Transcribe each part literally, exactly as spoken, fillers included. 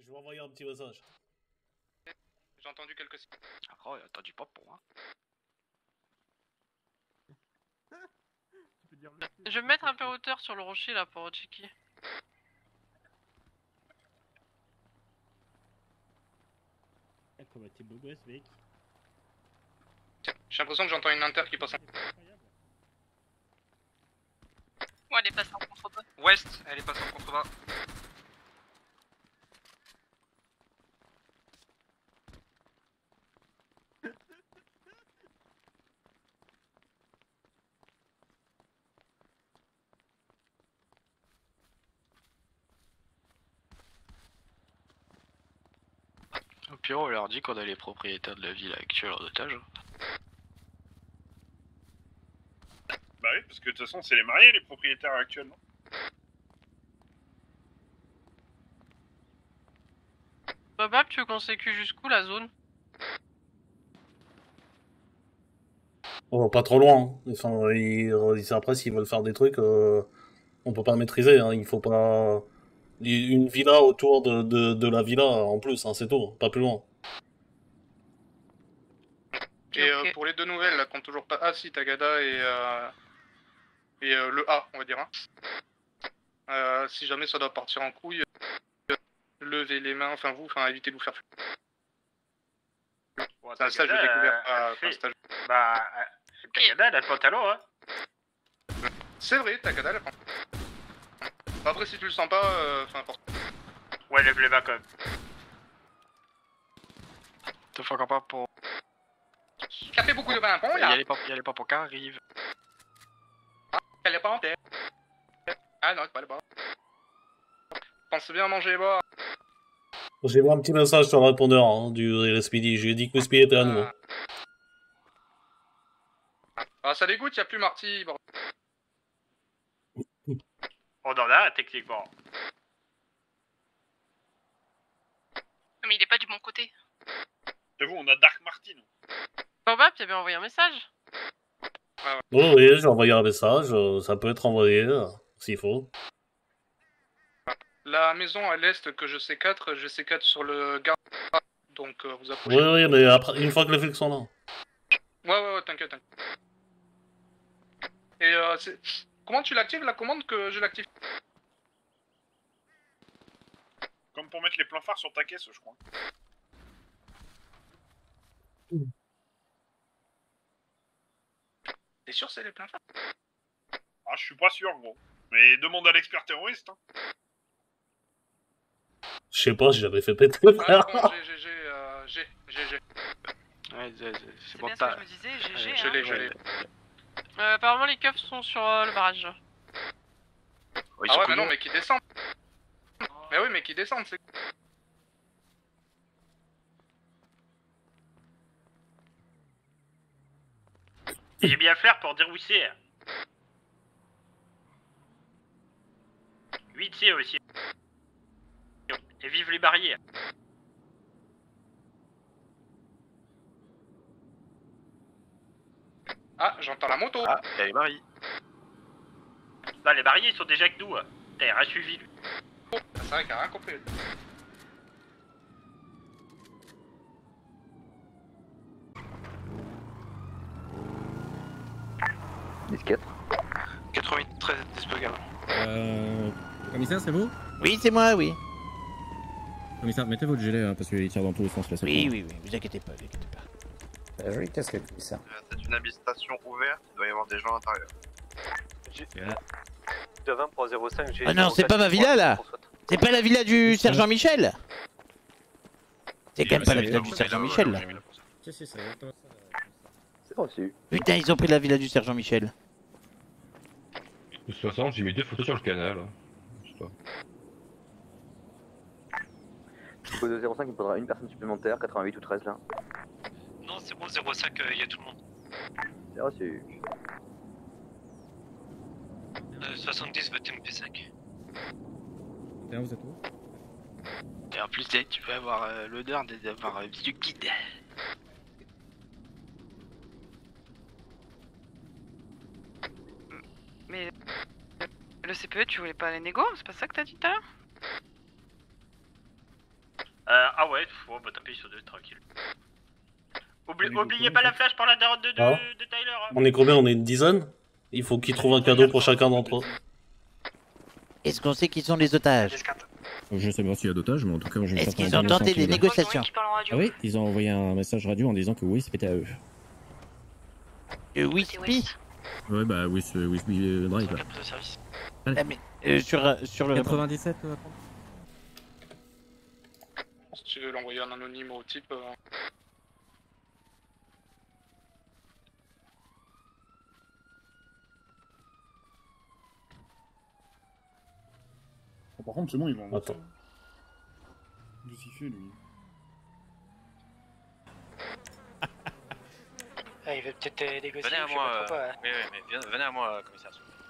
Je vais envoyer un petit message. J'ai entendu quelques... Oh, il a entendu pas pour moi. Je vais me mettre un peu en hauteur sur le rocher là pour checker. Comment t'es beau gosse, mec. J'ai l'impression que j'entends une inter qui passe en... Ouais, elle est passée en contrebas. Ouest, elle est passée en contrebas. Au pire, on leur dit qu'on a les propriétaires de la ville actuelle en otage. Bah oui, parce que de toute façon, c'est les mariés, les propriétaires actuels, non? Bob, tu veux qu'on sécu jusqu'où la zone? Oh, pas trop loin. Hein. Enfin, ils, ils- après, s'ils veulent faire des trucs, euh, on peut pas maîtriser. Hein. Il faut pas... Une villa autour de, de, de la villa en plus, hein, c'est tout. Pas plus loin. Et Ok. euh, pour les deux nouvelles, là, compte toujours pas... Ah si, Tagada et... Euh... Et euh, le A, on va dire. Hein. Euh, si jamais ça doit partir en couille, euh, levez les mains, enfin vous, enfin évitez de vous faire... Bon, C'est un stage de Tagada, découverte, euh, euh, elle enfin, fait- stage... Bah, euh, Tagada, elle a le pantalon, hein. C'est vrai, Tagada, elle prend. Après, si tu le sens pas, euh, enfin... force- Ouais, lève les mains quand même. Te faut encore pas pour. Ça fait beaucoup de vin, bon, Il y là. a les pop- il y a les papos qui arrivent. Elle est pas en terre. Ah non, c'est pas là-bas. Pensez bien à manger et boire. J'ai vu un petit message sur le répondeur hein, du L S P D. Je lui ai dit que Wispy était à nous. Hein. Ah, ça dégoûte, y a plus Marty. Bon. On en a, techniquement. Non, mais il est pas du bon côté. J'avoue, on a Dark Martin. Bob, tu as bien envoyé un message? Oui, oui, j'ai envoyé un message. euh, Ça peut être envoyé, euh, s'il faut. La maison à l'est que je C quatre, je C quatre sur le garde. Donc euh, vous approchez. Oui, oui, mais après, une fois que les flics sont là. Ouais, ouais, ouais, t'inquiète, t'inquiète. Et euh, c'est... Comment tu l'actives la commande que je l'active? Comme pour mettre les plans phares sur ta caisse, je crois. T'es sûr c'est les pleins phares? Ah, je suis pas sûr, gros. Mais demande à l'expert terroriste, hein. Je sais pas, j'ai jamais fait péter. Ah, bon, j'ai, j'ai, j'ai, euh, j'ai, j'ai, j'ai. Ouais, c'est c'est C'est bon, bien ce que t'as. je me disais, G G. Ouais, Je hein. l'ai, je l'ai. Euh, apparemment, les keufs sont sur euh, le barrage. Oh, ils Ah sont ouais, mais non, couillons. mais qui descendent. Mais oui, mais qui descendent, c'est... J'ai bien flair pour dire où c'est. huit C aussi. Et vive les barrières. Ah, j'entends la moto. Ah, il y a les maris. Bah, les barrières ils sont déjà avec nous. T'as rien suivi, lui. C'est vrai qu'il a rien compris. quatre-vingt-treize Desplegal. Euh... Commissaire, c'est vous? Oui, c'est moi, oui. Commissaire, mettez votre gilet, hein, parce qu'il tire dans tous les sens, là, c'est Oui, bon. oui, oui, vous inquiétez pas, vous inquiétez pas. Euh, joli casque, commissaire. C'est une habitation ouverte, il doit y avoir des gens à l'intérieur. vingt pour zéro cinq, j'ai... Ah non, c'est pas ma villa, là. C'est pas la villa du sergent Michel. C'est quand même pas la villa du sergent Michel, là. Si, si, c'est exactement ça. C'est reçu. Putain, ils ont pris la villa du sergent Michel. De toute façon, j'ai mis deux photos sur le canal. Je sais pas. Au deux zéro cinq, il me faudra une personne supplémentaire, quatre-vingt-huit ou treize là. Non, c'est bon, zéro cinq, il y a tout le monde. C'est reçu. Euh, soixante-dix, vote M P cinq. Tiens, vous êtes où? Et en plus, tu peux avoir euh, l'odeur d'avoir un vieux guide. Mais le C P E, tu voulais pas aller négo? C'est pas ça que t'as dit tout à l'heure? Euh, ah ouais, oh, bah tapez sur deux, tranquille. Oubli oubliez pas la flash pour la daronne de, de, Ah. de Tyler. Hein. On est combien? On est une dizaine? Il faut qu'ils trouvent un cadeau pour chacun d'entre eux. Est-ce qu'on sait qui sont les otages? Je sais pas s'il y a d'otages, mais en tout cas, j'ai une Est-ce certaine qu'ils ont information tenté des qui- négociations? Ah oui, ils ont envoyé un message radio en disant que oui, c'était à eux. Euh, Wispy? Ouais, bah oui, c'est Wispy euh, Drive là. Ah, mais, euh, sur, euh, sur le... quatre-vingt-dix-sept, euh, Si tu veux l'envoyer en anonyme au type. Euh... Par contre, c'est bon, ils vont. Attends. Qu'est-ce qu'il fait, lui? Ah, il veut peut-être euh, négocier. Venez à je sais moi. pas trop euh, quoi, hein. Oui, oui, mais viens- venez à moi, commissaire.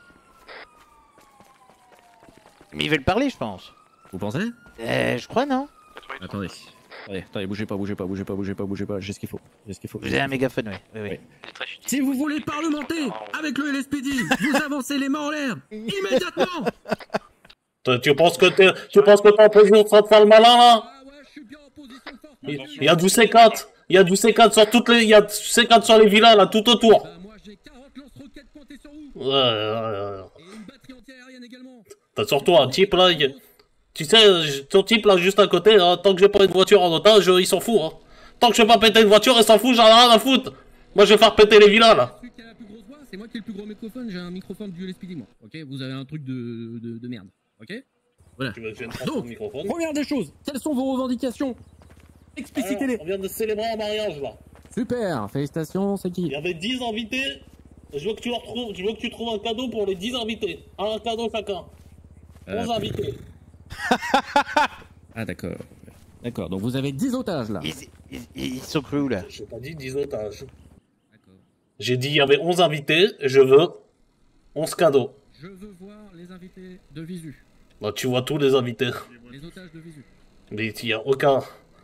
Mais ils veulent parler, je pense. Vous pensez? Euh, je crois, non? Attendez. Attendez, attendez, bougez pas, bougez pas, bougez pas, bougez pas, bougez pas, j'ai ce qu'il faut. J'ai ce qu'il faut. Vous avez un mégaphone, oui. oui, oui. Si vous voulez parlementer avec le L S P D, vous avancez les mains en l'air immédiatement. Toi, Tu penses que t'es, tu penses que t'es en position de faire le malin là? Il il y a du C quatre, il y a du C quatre sur toutes les, il y a du C quatre sur les villas là, tout autour. Ouais, ouais, ouais. T'as surtout un type là, il- tu sais, ton type là juste à côté, hein, tant que j'ai pas une voiture en otage, il s'en fout. Hein. Tant que je vais pas péter une voiture, il s'en fout, j'en ai rien à foutre. Moi je vais faire péter les villas là. C'est moi qui ai le plus gros microphone, j'ai un microphone du L S P D moi. Ok, vous avez un truc de, de, de merde. Ok. Voilà. Tu veux que je vienne prendre Donc, ton microphone? première des choses, quelles sont vos revendications? Explicitez-les. Alors, on vient de célébrer un mariage là. Super, félicitations, c'est qui? Il y avait dix invités. Je veux que tu leur trouves, je veux que tu trouves un cadeau pour les dix invités. Un cadeau chacun. Euh, onze invités. Ah d'accord. D'accord, donc vous avez dix otages là. Ils, ils, ils sont crus où, là? J'ai pas dit dix otages. J'ai dit il y avait onze invités, je veux onze cadeaux. Je veux voir les invités de visu. Bah, tu vois tous les invités. Les otages de visu. Mais il y a aucun.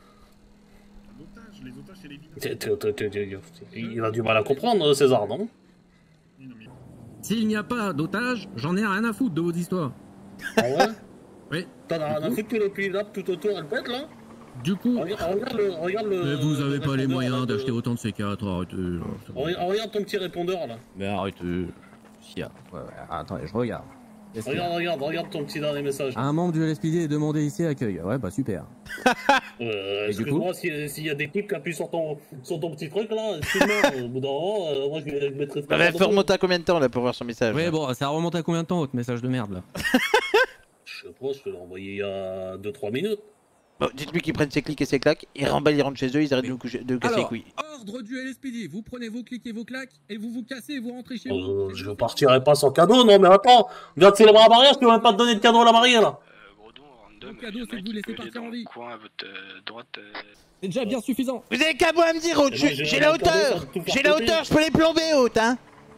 Les otages, c'est les vides. T'es- t'es- t'es- t'es- t'es- Il a du mal à comprendre, César, non? S'il n'y a pas d'otages, j'en ai rien à foutre de vos histoires. Ah ouais? Oui. T'en as rien à foutre que les pluies là tout autour elles pètent là? Du coup. Regarde, regarde le. Regarde le Mais vous avez le pas les répondeur, moyens là, de- d'acheter autant de C quatre, arrêtez. Regarde, regarde ton petit répondeur là. Mais arrêtez. S'il y a. Ouais, ouais, attendez, je regarde. Qu'est-ce qu'il y a Regarde, regarde, regarde ton petit dernier message. Un membre du L S P D est demandé ici à accueil. Ouais, bah super. Euh, Et du excuse-moi, s'il s'il y a des types qui appuient sur ton, sur ton petit truc là, excuse-moi, au bout d'un moment, euh, moi je, je mettrai Bah, bah, faut remonter à combien de temps, là, pour voir son message? Ouais, là bon, ça remonte à combien de temps votre message de merde là? Je sais pas, je te l'ai envoyé il y a deux trois minutes. Bon, dites-lui qu'ils prennent ses clics et ses claques, ils remballent, ils rentrent chez eux, ils arrêtent de nous, coucher, de nous casser les Alors, couilles. ordre du L S P D, vous prenez vos clics et vos claques et vous vous cassez et vous rentrez chez vous. Euh, je partirai pas sans cadeau, non mais attends, viens de célébrer un mariage, tu vas même pas te donner de cadeau à la mariée là. Le cadeau, c'est que vous laissez partir en vie. Coin à votre euh, droite. euh, C'est déjà bien suffisant. Vous avez qu'à moi me dire, Haute, Eh ben, j'ai j'ai j'ai un la cadeau, ça hauteur! va tout faire J'ai la péter. hauteur, je peux les plomber, Haute, hein!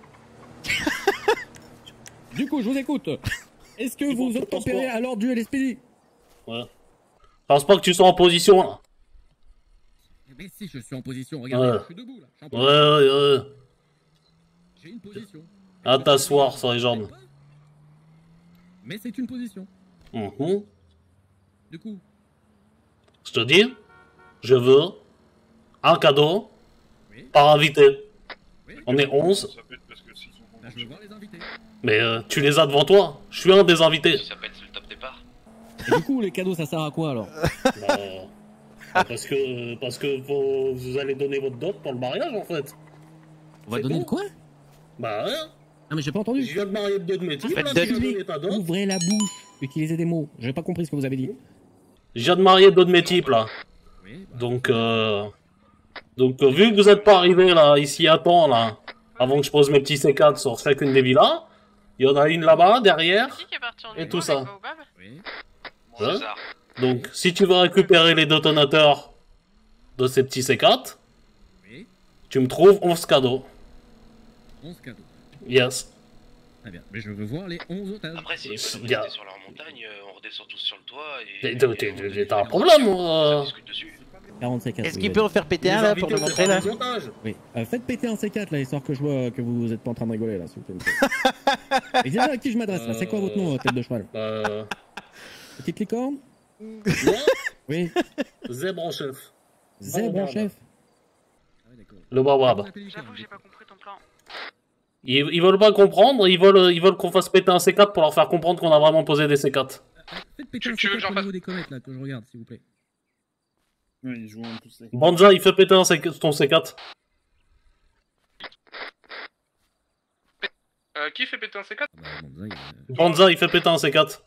Du coup, je vous écoute. Est-ce que Tu vous penses- tu obtempérez penses pas à l'ordre du L S P D? Ouais. Je pense pas que tu sois en position là. Mais si, je suis en position, regardez, Ouais. je suis debout là. Je suis en Ouais, position. ouais, ouais. J'ai une position. À t'asseoir sur les jambes. Mais c'est une position. Mhm. Du coup, Je te dis, je veux un cadeau par invité. On est onze, Ça peut être parce que s'ils sont là, je veux voir les invités. mais euh, tu les as devant toi. Je suis un des invités. Ça peut être sur le top départ. Et du coup, les cadeaux, ça sert à quoi alors? Bah, bah, parce que, parce que faut- vous allez donner votre dot pour le mariage en fait. On va C'est donner tout. de quoi? Bah ouais. Ah, mais j'ai pas entendu. Je viens de marier deux de mes types, Faites là, deux tu de vas lui. donner ta dot. Ouvrez la bouche. Utilisez des mots. J'ai pas compris ce que vous avez dit. Je viens de marier deux de mes types là. Oui, bah, Donc, euh... Donc, euh, vu que vous êtes pas arrivés là, ici à temps là, avant que je pose mes petits C quatre sur chacune des villas, il y en a une là-bas, derrière. Qui qui est parti en Et humour tout ça. avec Baobab? oui. Hein César. Donc, si tu veux récupérer les détonateurs de ces petits C quatre, Oui. tu me trouves onze cadeaux. onze cadeaux. Yes. Très bien. Mais je veux voir les onze otages. Après, s'ils peuvent Bien. rester sur leur montagne, euh, on redescent tous sur le toit et. T'es- t'es- t'es- t'es- T'as un problème, On euh... discute dessus. quarante-quatre. Est-ce oui, qu'il oui. peut en faire péter les un, là, pour invités, le c'est montrer, pas là? des otages. Oui. Euh, faites péter un C quatre là, histoire que je vois que vous êtes pas en train de rigoler là, s'il vous plaît. Et dis-moi à qui je m'adresse là. C'est quoi votre nom, euh, tête de cheval? Euh... Petite licorne? Moi, Oui. Zèbre en chef. Zèbre en chef. Le Bawab. J'avoue, j'ai pas compris ton plan. Ils, ils veulent pas comprendre, ils veulent, ils veulent qu'on fasse péter un C quatre pour leur faire comprendre qu'on a vraiment posé des C quatre. Faites péter un C quatre au niveau des comètes là, que je regarde, s'il vous plaît. Oui, ils jouent en plus. Banza, il fait péter un C quatre, ton C quatre. Euh, qui fait péter un C quatre? Banza, il fait péter un C quatre.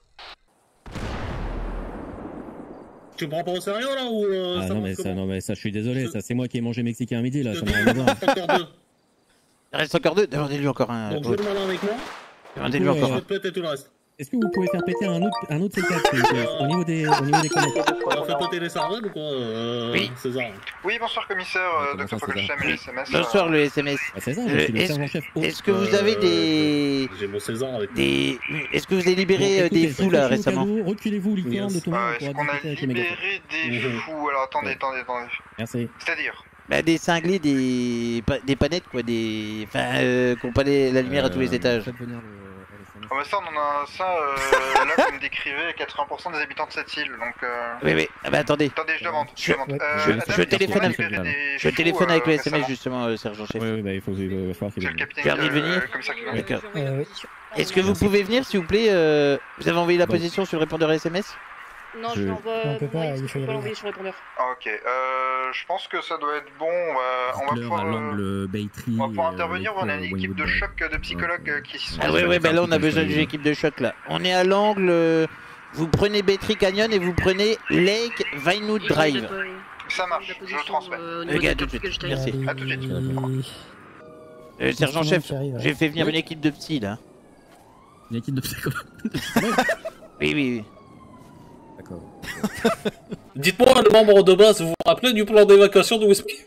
Tu me prends pas au sérieux là ou euh, Ah ça non marche mais, ça, comment non mais ça je suis désolé, ça c'est moi qui ai mangé mexicain à midi là, ça n'a rien à voir. Il reste encore deux, demandez-lui encore un. Donc joue le malin avec moi. Demandez-lui encore un. Péter tout le reste. Est-ce que vous pouvez faire péter un autre, un autre C quatre s'il vous plaît, au niveau des, au niveau des comètes? On fait péter les sardines ou quoi euh, Oui. César. Oui, bonsoir commissaire, euh, docteur Fogelstein, le S M S. Bonsoir le S M S. Ah, c'est ça, Euh, je suis le est-ce- sergent-chef. Est-ce que vous Euh, avez des. J'ai mon César avec moi. des. Est-ce que vous avez libéré Bon, euh, écoutez, des fous là faites récemment? au cas où, reculez-vous, licorne de tout le monde, Euh, on Est-ce pourra qu'on a discuter avec les mégaphores. libéré des Mhm. fous? Alors attendez, attendez, attendez. Merci. C'est-à-dire Bah des cinglés, des. pa- des panettes quoi, des. Enfin, euh, qui ont pas les- la lumière à tous les Euh, étages. faites venir le- le S M S. Ah bah ça, on en a ça, euh, là, vous me décrivez quatre-vingts pour cent des habitants de cette île, donc euh... Oui, oui, ah bah attendez. Attendez, je demande, je Je- demande. ouais, Euh, je- madame, je est-ce qu'on téléphone a avec- libéré des Je fous, téléphone avec euh, le S M S récemment? justement, euh, sergent-chef. Oui, oui, bah il faut, il va falloir qu'il C'est le vienne. capitaine J'ai envie de venir euh, comme ça qu'il D'accord. Euh, oui. Est-ce que vous pouvez venir s'il vous plaît euh, Vous avez envoyé la Bon. position sur le répondeur S M S? Non, Je- je l'envoie. On peut pas, Maurice, il je faut peux pas y l'envoyer sur le répondeur. Ah ok, euh, je pense que ça doit être bon, on va, on va Dites-leur pouvoir... à euh, l'angle Baytree. On va pouvoir euh, intervenir, on a une Wayne équipe de Woodbury. choc de psychologues euh, qui sont... Ah ouais, ouais, bah là on a besoin d'une équipe de choc là. On est à l'angle. euh, Vous prenez Battery Canyon et vous prenez Lake Vinewood Drive. Ça marche, je le transmets. Ok, à tout de suite. Merci. À tout de suite. Euh, Sergent-chef, qui arrive, j'ai fait venir Oui. une équipe de psy là. Une équipe de psychologues. Oui, oui, oui. D'accord. Dites-moi, le membre de base, vous vous rappelez du plan d'évacuation de Whisky?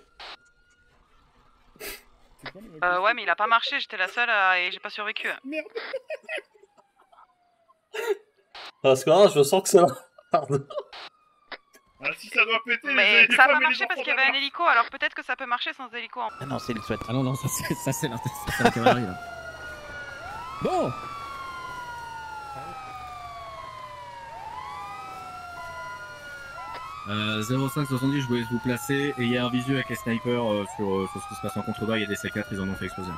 Euh, ouais, mais il a pas marché, j'étais la seule à... et j'ai pas survécu. Parce que là, je sens que c'est la merde. Ah, si ça doit péter, Mais les ça a femmes pas et les marché parce enfants qu'il y avait un d'abord. hélico, alors peut-être que ça peut marcher sans hélico. Ah non, c'est le SWAT. Ah non, non, ça c'est ça, c'est la, ça, c'est la cavalerie là. Bon. Euh, zéro cinq soixante-dix, je vous laisse vous placer et il y a un visu avec les snipers euh, sur, euh, sur ce qui se passe en contrebas, il y a des C quatre, ils en ont fait exploser.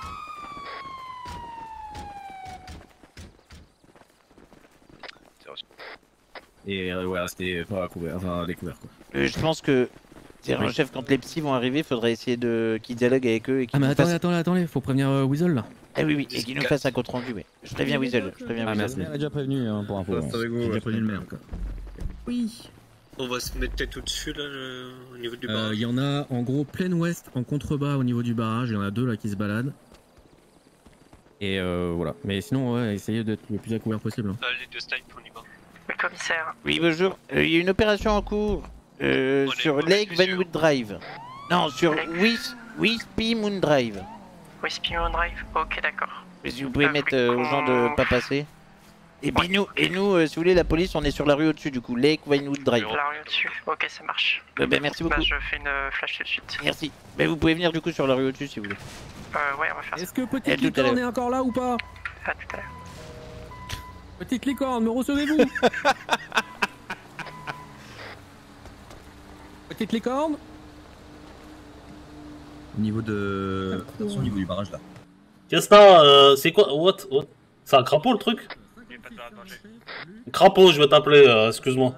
Et euh, voilà, c'était pas à couvert, enfin à découvert quoi. Euh, je pense que, Sergent-chef, quand les psys vont arriver, faudrait essayer de qu'ils dialoguent avec eux et qu'ils Ah mais nous attendez, fassent... attendez, attendez, faut prévenir euh, Weasel là. Ah oui, oui, et qu'ils nous fassent un compte rendu, oui. Je préviens Weasel, je préviens Ah Weasel. merci. Elle a déjà prévenu hein, pour info. Reste avec vous, J'ai déjà ouais. prévenu le maire quoi. Oui. On va se mettre peut-être au-dessus là, le- au niveau du Euh, barrage. Il y en a en gros plein ouest en contrebas au niveau du barrage, il y en a deux là qui se baladent. Et euh, voilà, mais sinon ouais, essayez d'être le plus à couvert possible. hein. Euh, les deux snipes, on y va. Le commissaire. Oui, bonjour. Euh, Il y a une opération en cours euh, On est sur pas Lake exclusif. Vinewood Drive. Non, sur Lake. Whis- Wispy Moon Drive. Wispy Moon Drive. Ok, d'accord. Mais si vous pouvez Ah, mettre oui, euh, aux gens de on- pas passer. Et puis nous, et nous euh, si vous voulez, la police, on est sur la rue au-dessus du coup, Lake Vinewood Drive. La rue au-dessus. Ok, ça marche. Euh, ben, merci beaucoup. Bah, je fais une euh, flash tout de suite. Merci. Ben, vous pouvez venir du coup sur la rue au-dessus si vous voulez. Euh, ouais, on va faire ça. Est-ce que Et Petite tout à Licorne l'heure. est encore là ou pas? À tout à l'heure. Petite Licorne, me recevez-vous? Petite Licorne? Au niveau de... Attention, au niveau du barrage là. Qu'est-ce que t'as euh, C'est quoi? What, what C'est un crapaud le truc? Crapaud, je vais t'appeler, euh, excuse-moi.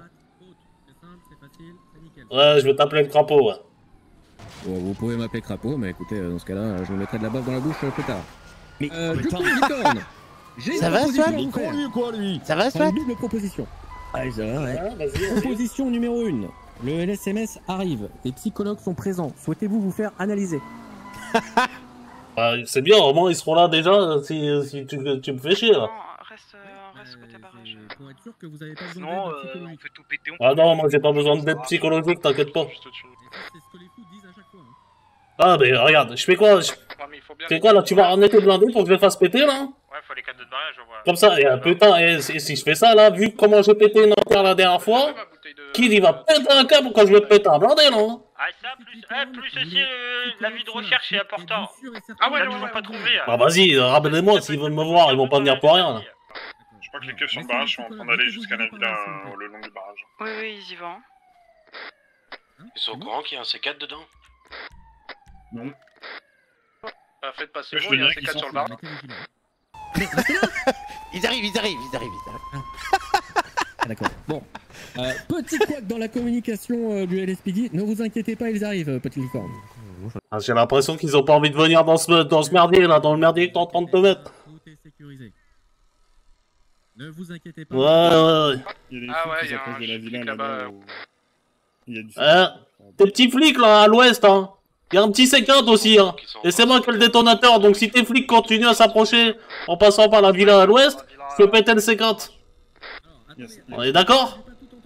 Ouais, je vais t'appeler le crapaud, ouais. Bon, vous pouvez m'appeler Crapaud, mais écoutez, euh, dans ce cas-là, je me mettrai de la bave dans la bouche euh, plus tard. Mais euh, du coup, Licorne, j'ai Ça une va, proposition Swat à vous faire. Lui, quoi, lui Ça va, Enfin, Swat? une double proposition. Allez, ça va, ouais. Ah, vas-y, vas-y. Proposition numéro une. Le L S M S arrive. Les psychologues sont présents. Souhaitez-vous vous faire analyser? Bah, c'est bien, au moins ils seront là déjà, si, si tu, tu me fais chier là. Non, reste, euh, reste côté barrage. Pour être sûr que vous avez pas besoin Sinon, d'aide euh, on psychologique. fait tout péter. On... Ah non, moi j'ai pas besoin d'aide psychologique, t'inquiète pas. Juste au-dessus. Et ça, c'est ce que les fous disent à chaque fois. hein. Ah, mais regarde, je fais quoi? Je Ouais, mais il faut bien. fais quoi là? Tu vas ramener tes blindés pour que je les fasse péter là? Ouais, faut les cadres de barrage, on voit. Comme ça, et, euh, putain, et, si si je fais ça là, vu comment j'ai pété une enterre la dernière fois, Ma bouteille de- Kid il va péter un câble quand je vais péter un blindé là. hein. Ah, ça, plus, ah, plus aussi euh, la vue de recherche est important. Ah ouais, Là, ouais, ils ouais, l'ont pas ouais. trouvé. Bah vas-y, euh, rappelez-moi s'ils veulent me voir, ils vont pas venir pour rien là. Je crois que les keufs sur le barrage sont en train d'aller jusqu'à la villa euh, le long du barrage. Oui, oui, ils y vont. Ils sont au courant qu'il y a un C quatre dedans? Non. Bah, faites passer Ouais, je moi, il y a un veux C dire quatre qu'ils sur le s'en bar. Ils arrivent, ils arrivent, ils arrivent, ils arrivent. Ah, d'accord. Bon. Euh, petit couac dans la communication euh, du L S P D. Ne vous inquiétez pas, ils arrivent, euh, petit licorne. Ah, j'ai l'impression qu'ils ont pas envie de venir dans ce, dans ce merdier là, dans le merdier que t'es en train de te mettre. Tout est sécurisé. Ne vous inquiétez pas. Ouais, ouais, ouais. Il y a des Ah flics ouais, qui il y a s'approchent un de la villa flic là-bas. là-bas. où Il y a du Hein, tes petits flics là à l'ouest, hein. Il y a un petit C quatre aussi, hein. Et c'est moi qui ai le détonateur, donc si tes flics continuent à s'approcher en passant par la villa à l'ouest, je peux péter le C quatre. On est d'accord?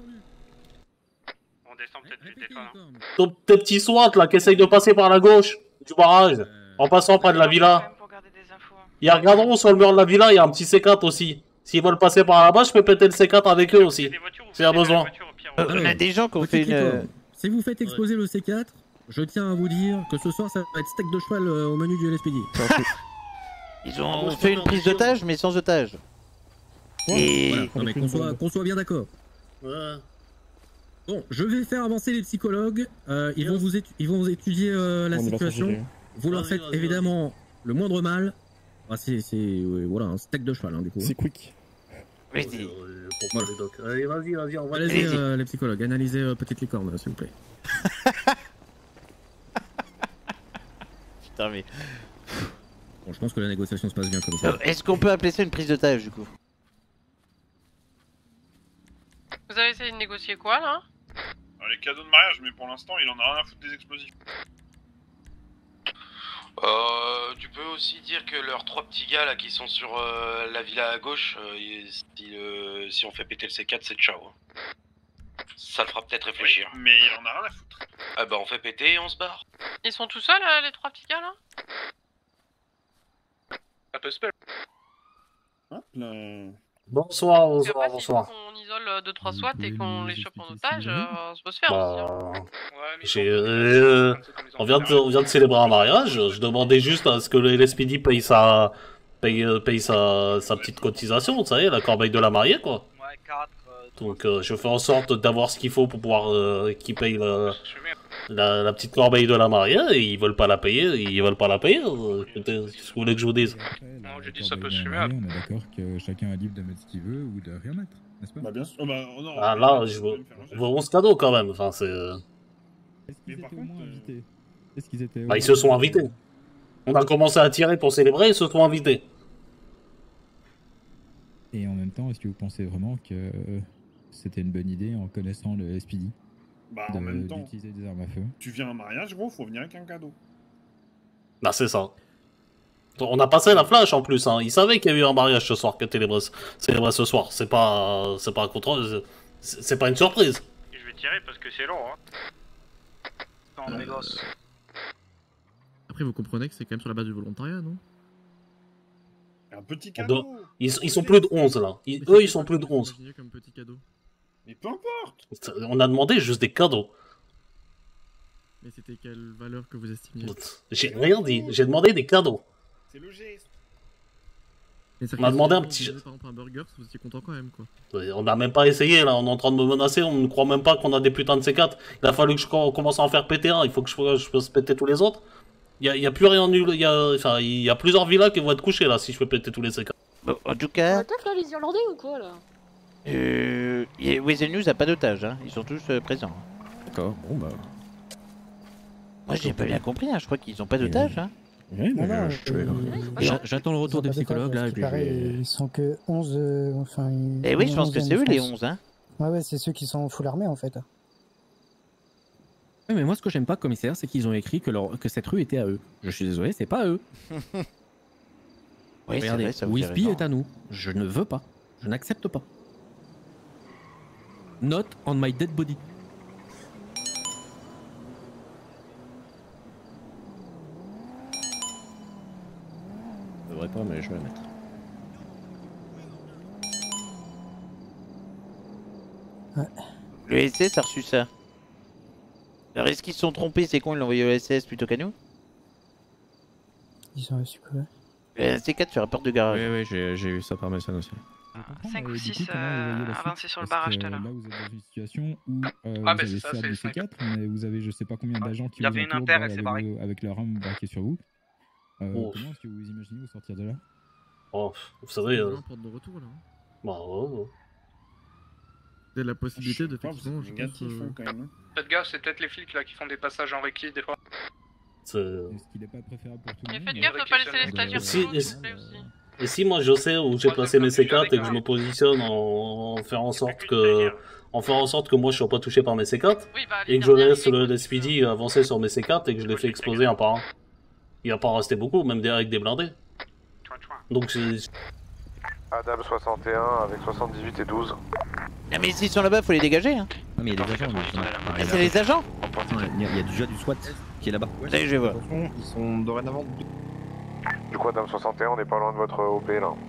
On descend peut-être plus des fois. hein. Ton- Tes petits SWAT là qui essayent de passer par la gauche du barrage en passant près de la villa. Ils regarderont sur le mur de la villa, il y a un petit C quatre aussi. S'ils veulent passer par là-bas, je peux péter le C quatre avec eux aussi. S'il y a besoin. Euh, on a des gens qui ont Petit fait une. licorne, Si vous faites exploser le C quatre, je tiens à vous dire que ce soir ça va être steak de cheval euh, au menu du L S P D. Ils ont fait une prise d'otage, mais sans otage. Et. Voilà, non, mais qu'on soit, qu'on soit bien d'accord. Ouais. Bon, je vais faire avancer les psychologues. Euh, ils, vont vous étu- ils vont vous étudier euh, la On est là pour situation. gérer. Vous leur Vas-y, faites vas-y, évidemment le moindre mal. Ah, c'est c'est, ouais, voilà, un steak de cheval hein, du coup. C'est quick. Vas-y. Euh, pour pas les docs. Allez, vas-y, vas-y, on va Allez-y Allez-y. euh, les psychologues, analysez euh, petite licorne s'il vous plaît. Putain, mais. Bon, je pense que la négociation se passe bien comme ça. Euh, Est-ce qu'on peut appeler ça une prise d'otage du coup? Vous avez essayé de négocier quoi là? Alors, les cadeaux de mariage, mais pour l'instant, il en a rien à foutre des explosifs. Euh, tu peux aussi dire que leurs trois petits gars là qui sont sur euh, la villa à gauche, euh, ils- si, euh, si on fait péter le C quatre, c'est ciao. Ça le fera peut-être réfléchir. Oui, mais il en a rien à foutre. Ah bah on fait péter et on se barre. Ils sont tout seuls euh, les trois petits gars là? Ça peut se faire. Hop là. Bonsoir, Parce que bonsoir, après, s'il faut bonsoir. qu'on isole deux trois SWAT et qu'on les chope en expliquer otage, ce que vous euh, ça peut se faire aussi. hein. Bah, Ouais, mais ils j'ai, sont- euh, c'est comme ils ont on vient de, fait on vient de célébrer un mariage. Je demandais juste à ce que le L S P D paye sa, paye, euh, paye sa, sa petite cotisation, vous savez, la corbeille de la mariée, quoi. Ouais, quatre. Donc, euh, je fais en sorte d'avoir ce qu'il faut pour pouvoir euh, qu'ils payent la, la, la petite corbeille de la mariée, et ils veulent pas la payer, ils veulent pas la payer. euh, Qu'est-ce que vous voulez que je vous dise? Non, j'ai dit ça peut se fumer. On est d'accord que chacun est libre de mettre ce qu'il veut ou de rien mettre, n'est-ce pas? Bah, bien sûr. Oh, bah, oh, non, Ah mais- là, je veux, je veux onze cadeaux quand même. Enfin, c'est, euh, Est-ce Mais qu'ils par étaient au contre, moins euh, invités? Est-ce qu'ils étaient. bah, ils se sont invités. On a commencé à tirer pour célébrer, ils se sont invités. Et en même temps, est-ce que vous pensez vraiment que euh, c'était une bonne idée en connaissant le S P D Bah, de- en même temps, d'utiliser des armes à feu? tu viens à un mariage, gros, faut venir avec un cadeau. Bah, c'est ça. On a passé la flash en plus, hein. Ils savaient qu'il y a eu un mariage ce soir, que célébrait célébrait ce soir. C'est pas, c'est pas un contrôle, c'est c'est pas une surprise. Et je vais tirer parce que c'est long, hein. Non, mes gosses. Après, vous comprenez que c'est quand même sur la base du volontariat, non? Un petit On cadeau. doit- Ils, ils sont plus de onze là. Ils- eux, ils sont plus de onze. Imaginez comme petit cadeau. Mais peu importe. On a demandé juste des cadeaux. Mais c'était quelle valeur que vous estimiez? J'ai rien dit, j'ai demandé des cadeaux. C'est le geste. On m'a demandé un petit- Par exemple, un burger, vous étiez content quand même, quoi. On n'a même pas essayé là, on est en train de me menacer, on ne croit même pas qu'on a des putains de C quatre. Il a fallu que je co- commence à en faire péter un, il faut que je, je puisse péter tous les autres. Il y a, il y a plus rien nul, il y a, enfin, il y a plusieurs villas qui vont être couchées là si je peux péter tous les C quatre. Bon, en tout cas, Attaque là les Irlandais ou quoi là? euh, y- Weasel News a pas d'otage, hein. Ils sont tous euh, présents. D'accord, bon bah. Moi j'ai pas bien compris, hein. Je crois qu'ils ont pas d'otage, hein. Oui, mais Non, non, je- je vais- euh, J'a- J'attends le retour ils ont des pas de psychologues cas, là, parce et qu'il puis je paraît, vais- Ils sont que onze. euh, enfin, ils- Eh oui, je pense que c'est eux les onze, onze, hein. Ouais, ouais, c'est ceux qui sont full armés en fait. Oui, mais moi ce que j'aime pas, commissaire, c'est qu'ils ont écrit que, leur... que cette rue était à eux. Je suis désolé, c'est pas à eux. Oui, c'est Regardez, vrai, ça vous avez Wispy raison. est à nous. Je ne veux pas. Je n'accepte pas. Note on my dead body. Je devrais pas, mais je vais la mettre. Le S S a reçu ça. Alors est-ce qu'ils se sont trompés, c'est con, ils l'ont envoyé au S S plutôt qu'à nous? Ils ont reçu quoi? Euh, C quatre sur rapport de garage. Oui, oui, j'ai j'ai eu ça par message aussi. cinq Euh, ou du six coup, comment vous voyez la suite avancés sur le Parce barrage que tout à l'heure. Là, vous êtes dans une situation où euh, Ah, vous mais avez c'est ça, certes c'est du le C quatre, mais vous avez je sais pas combien d'agents qui Il y vous avait une entourent inter, bah, elle s'est avec, barrée. vos- avec leur arme braquée sur vous. Euh, Oh. Comment est-ce que vous imaginez vous sortir de là? Oh, vous savez. Euh... porte de retour là. Bah ouais, ouais. C'est la possibilité de Je sais pas, vous effectivement, êtes je négatif, pense. hein, quand même. Faites gaffe, c'est peut-être les flics là qui font des passages en réquis des fois. C'est... Est-ce qu'il n'est pas préférable pour tout le Et monde faites gaffe de pas laisser les statues Et si, sous l'eau, et, s'il vous plaît aussi. et si moi je sais où j'ai placé mes C quatre et que je me positionne en, en faire en sorte que en faire en sorte que moi je sois pas touché par mes C quatre Oui, bah, les et que je dernières laisse le S P D avancer sur mes C quatre et que je les fais exploser un par un. Il va pas en rester beaucoup, même des- avec des blindés. Donc c'est... Adam soixante et un avec soixante-dix-huit et douze. Ah, mais s'ils sont là-bas, faut les dégager. Hein. Non, mais il y a des agents. Ah, c'est les agents? Ouais, Il y, a- il y a déjà du SWAT qui est là-bas. Ça y est, je vais voir. Ils sont dorénavant. Du coup, Adam soixante et un, on n'est pas loin de votre O P là.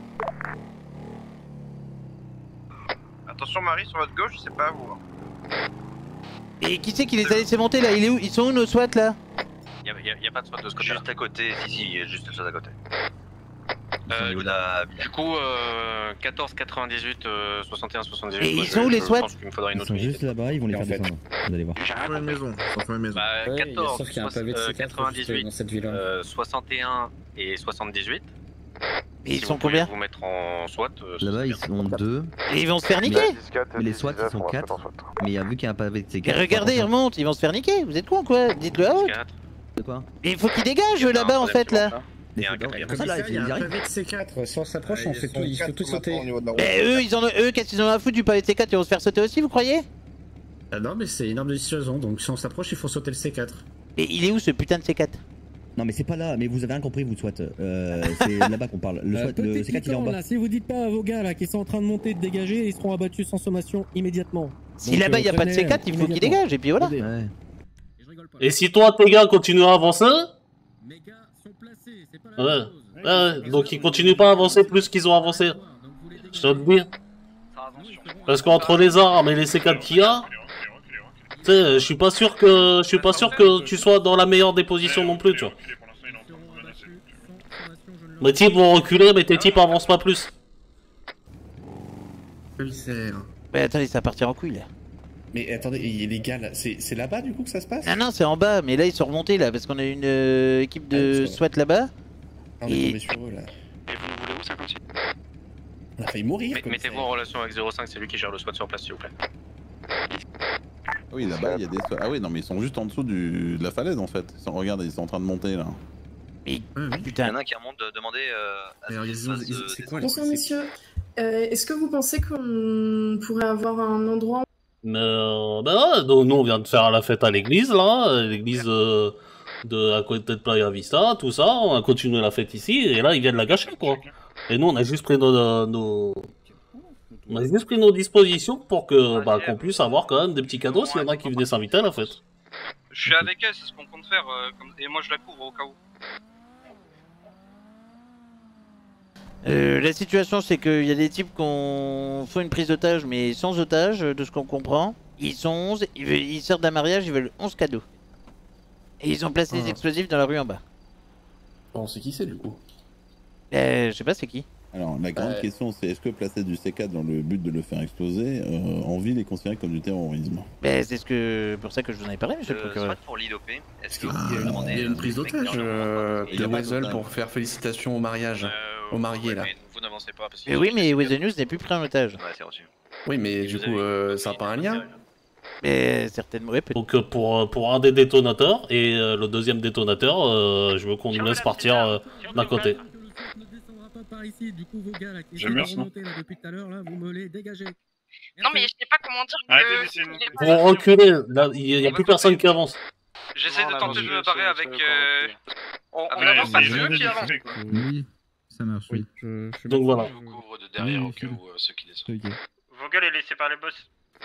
Attention, Marie, sur votre gauche, c'est pas à vous. hein. Et qui c'est qui les a laissés monter là? Il est où? Ils sont où nos SWAT là? Y'a y a, y a pas de SWAT de ce côté. Juste à côté, si, si, il y a juste ça à côté. Euh, niveau de la du coup, euh, quatorze, quatre-vingt-dix-huit, euh, soixante et un, soixante-dix-huit. Et moi, ils je- sont où les je SWAT? pense qu'il me faudra une Ils autre sont unité. juste là-bas, ils vont les faire descendre. Vous allez voir. Sur une maison, sur une maison. Bah, Ouais, quatorze, sauf qu'il y a un pavé de euh, C quatre quatre-vingt-dix-huit, dans cette ville-là. euh, soixante et un et soixante-dix-huit. Et ils Si sont vous pouvez combien? vous mettre en SWAT. euh, Là-bas, ils sont deux. Et ils vont se faire niquer. Mais les SWAT, ils sont quatre. Mais il y a vu qu'il y a un pavé de C Et quatre. regardez, ils remontent, ils vont se faire niquer. Vous êtes con quoi? Dites-le à haute. De quoi? Mais il faut qu'ils dégagent là-bas en fait là. Et un quatrième. Comme ça, il y a un pavé de C quatre. Si on s'approche, on fait tout, il faut tout sauter. Mais eux, ils en ont, eux, qu'est-ce qu'ils en ont à foutre du pavé de C quatre? Ils vont se faire sauter aussi, vous croyez? Ah non, mais c'est une arme de dissuasion, donc si on s'approche, il faut sauter le C quatre. Et il est où ce putain de C quatre? Non, mais c'est pas là, mais vous avez rien compris, vous, SWAT. Euh, c'est là-bas qu'on parle. Le, Euh, SWAT, le petit C quatre, il est en temps, bas. là, si vous dites pas à vos gars là qui sont en train de monter, de dégager, ils seront abattus sans sommation immédiatement. Si Donc, là-bas il euh, y a pas de C quatre, prévenez, il faut qu'ils immédiatement. dégagent et puis voilà. Ouais. Et si toi tes gars continuent à avancer, ouais, ouais, donc ils continuent pas à avancer plus qu'ils ont avancé. Je te le dis. Parce qu'entre les armes et les C quatre qu'il y a, tu sais, je suis pas sûr que je suis pas sûr que tu sois dans la meilleure des positions non plus, tu vois. Mes types vont reculer, mais tes types avancent pas plus. Commissaire. Mais attendez, ça va partir en couille là. Mais attendez, les gars, là, c'est c'est là-bas du coup que ça se passe? Non, non, c'est en bas, mais là ils sont remontés là parce qu'on a une euh, équipe Ah, de SWAT là-bas. On est tombé sur eux là. Et vous voulez où, cinquante-six? On a failli mourir. Mais- Mettez-vous en relation avec zéro cinq, c'est lui qui gère le SWAT sur place, s'il vous plaît. Oui, là-bas, il y a des... Ah oui, non, mais ils sont juste en dessous du... de la falaise, en fait. Ils sont... Regarde, ils sont en train de monter, là. Mais putain. Il y en a un qui remonte de demander euh, à ce qu'il se fasse, euh, c'est des- quoi Bonsoir messieurs. Euh, Est-ce que vous pensez qu'on pourrait avoir un endroit Mais euh, bah ouais, donc nous on vient de faire la fête à l'église là, l'église euh, de à côté de Playa Vista, tout ça, on a continué la fête ici et là ils viennent la gâcher quoi. Et nous on a juste pris nos, nos... on a juste pris nos dispositions pour que bah qu'on puisse avoir quand même des petits cadeaux s'il y en a qui venaient s'inviter à la fête. Je suis avec elle, c'est ce qu'on compte faire, euh, comme- et moi je la couvre au cas où. Euh, la situation c'est qu'il y a des types qui ont fait une prise d'otage mais sans otage de ce qu'on comprend. Ils sont onze, ils, veulent- ils sortent d'un mariage, ils veulent onze cadeaux. Et ils ont placé des Ah. explosifs dans la rue en bas. On sait qui c'est du coup. Euh, je sais pas c'est qui. Alors, la grande Ouais. question, c'est est-ce que placer du C quatre dans le but de le faire exploser euh, en ville est considéré comme du terrorisme? Ben, c'est ce que pour ça que je vous en avais parlé, monsieur le Euh, procureur. soit pour l'I D O P, est-ce que Ah, vous pouvez demander il y a une euh, prise au mec d'otage, dans le- euh, Il y a de pas Weasel d'otage. pour faire félicitations au mariage, au marié là. Mais vous n'avancez pas parce Mais oui, mais Weather News n'est plus pris en otage. Ouais, c'est reçu. Oui, mais du coup, euh, ça n'a pas un lien? Mais certainement, oui, peut-être. Donc euh, pour, euh, pour un des détonateurs et euh, le deuxième détonateur, euh, je veux qu'on nous laisse partir euh, d'un côté. Par ici, du coup vos gars là qui J'aime essaient bien de ce nom. remonter là depuis tout à l'heure là, vous me les dégagez. Non, mais je sais pas comment dire que. Arrêtez d'essayer de il est monter. pas- Pour reculer, là il n'y a, plus personne qui avance. J'essaie Non, de là, tenter moi, de je- me barrer c'est- avec. c'est Euh... On, on Ouais, avance, c'est c'est eux qui avancent. Oui, ça marche, oui. Donc voilà. Je vous couvre de derrière au cas où euh, ceux qui descendent. Ok. Vogel est laissé par le boss.